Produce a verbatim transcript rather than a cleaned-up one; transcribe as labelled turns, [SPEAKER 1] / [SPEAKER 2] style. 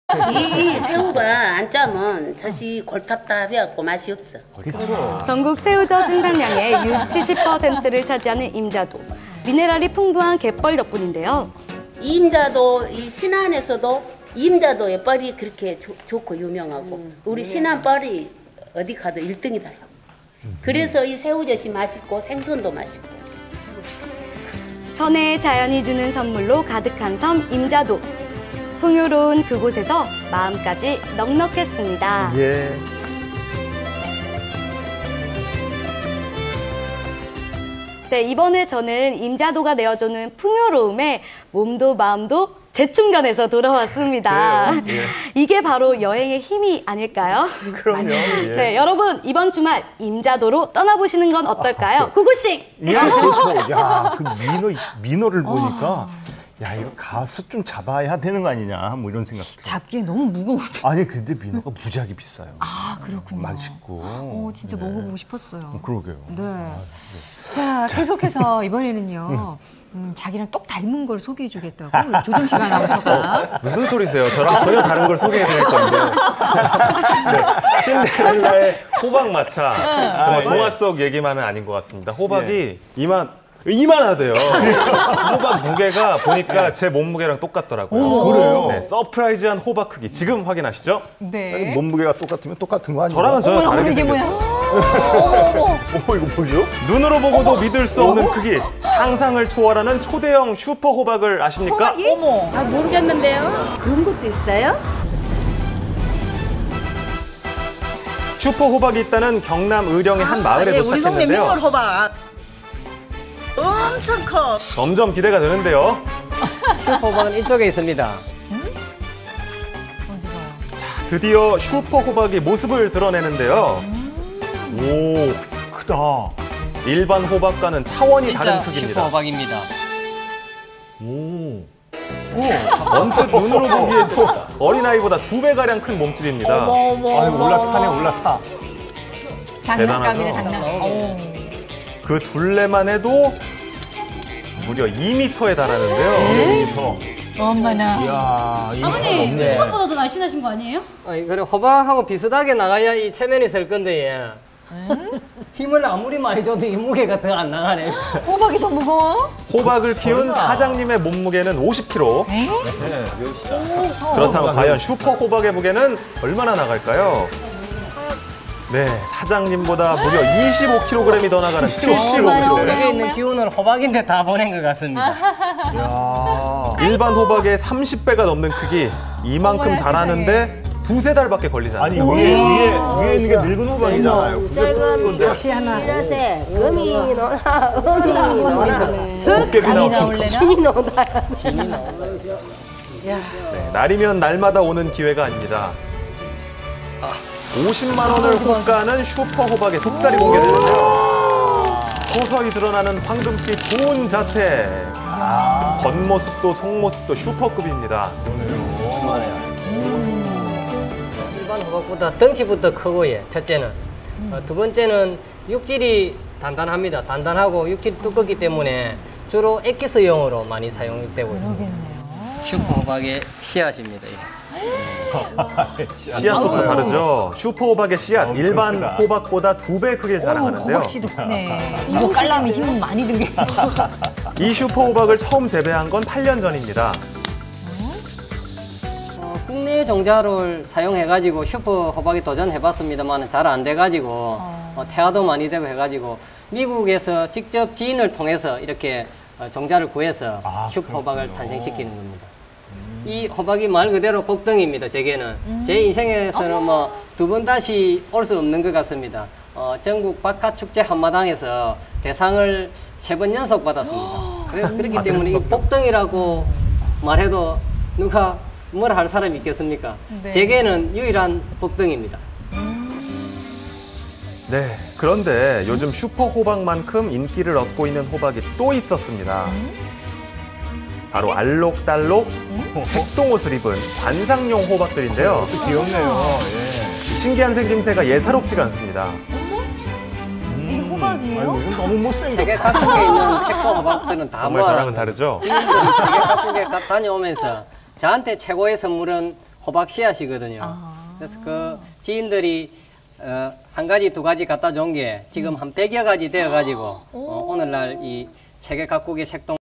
[SPEAKER 1] 이 새우가 안 짜면 젖이 골탑답해갖고 맛이 없어.
[SPEAKER 2] 그렇죠.
[SPEAKER 3] 전국 새우젓 생산량의 육, 칠십 퍼센트를 차지하는 임자도. 미네랄이 풍부한 갯벌 덕분인데요.
[SPEAKER 1] 이 임자도 이 신안에서도 임자도의 뻘이 그렇게 조, 좋고 유명하고 음. 우리 신안 뻘이 어디 가도 일 등이다. 그래서 이 새우젓이 맛있고 생선도 맛있고.
[SPEAKER 3] 천혜의 자연이 주는 선물로 가득한 섬 임자도. 풍요로운 그곳에서 마음까지 넉넉했습니다.
[SPEAKER 2] 예.
[SPEAKER 3] 네, 이번에 저는 임자도가 내어주는 풍요로움에 몸도 마음도 재충전해서 돌아왔습니다.
[SPEAKER 2] 예.
[SPEAKER 3] 이게 바로 여행의 힘이 아닐까요?
[SPEAKER 2] 그럼요. 예.
[SPEAKER 3] 네, 여러분 이번 주말 임자도로 떠나보시는 건 어떨까요?
[SPEAKER 2] 아,
[SPEAKER 3] 구구씩!
[SPEAKER 2] 예, 그렇죠. 야, 그 민어, 민어를 보니까 야, 이거 가서 좀 잡아야 되는 거 아니냐, 뭐 이런 생각 들어요.
[SPEAKER 4] 잡기엔 너무 무거워.
[SPEAKER 2] 아니, 근데 민어가 무지하게 비싸요.
[SPEAKER 4] 아, 그렇군요.
[SPEAKER 2] 맛있고.
[SPEAKER 4] 어, 진짜
[SPEAKER 2] 네.
[SPEAKER 4] 먹어보고 싶었어요.
[SPEAKER 2] 어, 그러게요.
[SPEAKER 4] 네.
[SPEAKER 2] 아, 네.
[SPEAKER 4] 자, 계속해서 이번에는요. 음, 자기랑 똑 닮은 걸 소개해주겠다고 우리 조정식 아나운서가.
[SPEAKER 5] 무슨 소리세요? 저랑 전혀 다른 걸 소개해드릴 건데. 네, 신데렐라의 호박마차. 정말 동화 속 얘기만은 아닌 것 같습니다. 호박이 이만 이만하대요. 호박 무게가 보니까 제 몸무게랑 똑같더라고요.
[SPEAKER 2] 오, 그래요?
[SPEAKER 5] 네, 서프라이즈한 호박 크기. 지금 확인하시죠?
[SPEAKER 4] 네.
[SPEAKER 2] 아니, 몸무게가 똑같으면 똑같은 거 아니에요?
[SPEAKER 5] 저랑은 전혀
[SPEAKER 4] 어머나,
[SPEAKER 5] 다르게
[SPEAKER 4] 이게 뭐야?
[SPEAKER 5] 생겼죠.
[SPEAKER 2] 오, 이거 뭐죠?
[SPEAKER 5] 눈으로 보고도 믿을 수 없는 크기. 상상을 초월하는 초대형 슈퍼 호박을 아십니까?
[SPEAKER 4] 어머.
[SPEAKER 1] 아, 모르겠는데요? 그런 것도 있어요?
[SPEAKER 5] 슈퍼 호박이 있다는 경남 의령의 한 마을에
[SPEAKER 6] 예, 우리 동네
[SPEAKER 5] 도착했는데요.
[SPEAKER 6] 민물 호박 엄청 커.
[SPEAKER 5] 점점 기대가 되는데요.
[SPEAKER 7] 호박은 이쪽에 있습니다.
[SPEAKER 5] 드디어 슈퍼 호박이 모습을 드러내는데요.
[SPEAKER 2] 오, 크다.
[SPEAKER 5] 일반 호박과는 차원이 다른 크기입니다.
[SPEAKER 7] 호박입니다.
[SPEAKER 2] 오.
[SPEAKER 5] 언뜻 눈으로 보기에도 어린아이보다 두 배가량 큰 몸집입니다.
[SPEAKER 2] 아유, 올라타네, 올라타.
[SPEAKER 4] 장난감이네,
[SPEAKER 5] 대단하죠?
[SPEAKER 4] 장난감. 어.
[SPEAKER 5] 그 둘레만 해도 무려 이 미터에 달하는데요.
[SPEAKER 2] 이 미터.
[SPEAKER 4] 엄마나.
[SPEAKER 2] 이야, 이
[SPEAKER 8] 아버님,
[SPEAKER 2] 미터
[SPEAKER 8] 호박보다 더 날씬하신 거 아니에요?
[SPEAKER 7] 아니, 그래 호박하고 비슷하게 나가야 이 체면이 셀 건데 얘. 힘을 아무리 많이 줘도 이 무게가 더 안 나가네.
[SPEAKER 4] 호박이 더 무거워?
[SPEAKER 5] 호박을 키운 사장님의 몸무게는 오십 킬로그램.
[SPEAKER 2] 네,
[SPEAKER 5] 그렇다면 과연 슈퍼 호박의 무게는 얼마나 나갈까요? 네, 사장님보다 무려 이십오 킬로그램이 더 나가는 칠십오 킬로그램.
[SPEAKER 7] 여기 있는 기운을 호박인데 다 보낸 것 같습니다.
[SPEAKER 2] 야.
[SPEAKER 5] 일반 호박의 삼십 배가 넘는 크기. 이만큼 자라는데 두세 달밖에 걸리지 않아요.
[SPEAKER 2] 아니, 위에, 위에, 위에 있는 게 늙은 호박이잖아요. 그게
[SPEAKER 1] 역시 하나. 이러세. 금이 노나, 음이 노나.
[SPEAKER 2] 도깨비 나오고.
[SPEAKER 4] 나올래나?
[SPEAKER 1] 신이 노나.
[SPEAKER 5] 네, 날이면 날마다 오는 기회가 아닙니다. 오십만 원을 호가는 슈퍼 호박의 속살이 공개되는데요. 서서히 드러나는 황금빛 고운 자태. 겉모습도 속모습도 슈퍼급입니다.
[SPEAKER 7] 일반 호박보다 덩치부터 크고 예, 첫째는. 어, 두 번째는 육질이 단단합니다. 단단하고 육질이 두껍기 때문에 주로 엑기스용으로 많이 사용되고 있습니다. 슈퍼 호박의 씨앗입니다. 예.
[SPEAKER 5] 씨앗부터 다르죠. 슈퍼 호박의 씨앗, 일반 호박보다 두 배 크게 자라하는데요.
[SPEAKER 4] 호박씨도 크네. 이거 깔라면 힘은 많이 들겠어.
[SPEAKER 5] 이 슈퍼 호박을 처음 재배한 건 팔 년 전입니다.
[SPEAKER 7] 어, 국내 종자를 사용해가지고 슈퍼 호박에 도전해봤습니다만 잘 안 돼가지고 어, 태화도 많이 되고 해가지고 미국에서 직접 지인을 통해서 이렇게 어, 종자를 구해서
[SPEAKER 2] 아,
[SPEAKER 7] 슈퍼 호박을
[SPEAKER 2] 그렇군요.
[SPEAKER 7] 탄생시키는 겁니다. 이 호박이 말 그대로 복덩입니다. 제게는 제 인생에서는 뭐 두 번 다시 올 수 없는 것 같습니다. 어, 전국 박하축제 한마당에서 대상을 세 번 연속 받았습니다. 그래, 그렇기 때문에 이 복덩이라고 말해도 누가 뭘 할 사람이 있겠습니까?
[SPEAKER 4] 네.
[SPEAKER 7] 제게는 유일한 복덩입니다.
[SPEAKER 5] 네, 그런데 요즘 슈퍼 호박만큼 인기를 얻고 있는 호박이 또 있었습니다. 바로 알록달록 색동옷을 입은 관상용 호박들인데요.
[SPEAKER 2] 귀엽네요.
[SPEAKER 5] 신기한 생김새가 예사롭지가 않습니다.
[SPEAKER 4] 이게 호박이에요?
[SPEAKER 2] 아이고, 너무 못생겼다.
[SPEAKER 7] 세계 각국에 있는 색동 호박들은 다
[SPEAKER 5] 정말
[SPEAKER 7] 모아
[SPEAKER 5] 저랑은 다르죠?
[SPEAKER 7] 지금도 세계 각국에 가- 다녀오면서 저한테 최고의 선물은 호박 씨앗이거든요. 그래서 그 지인들이 어, 한 가지 두 가지 갖다 준 게 지금 한 백여 가지 되어 가지고 어, 오늘날 이 세계 각국의 색동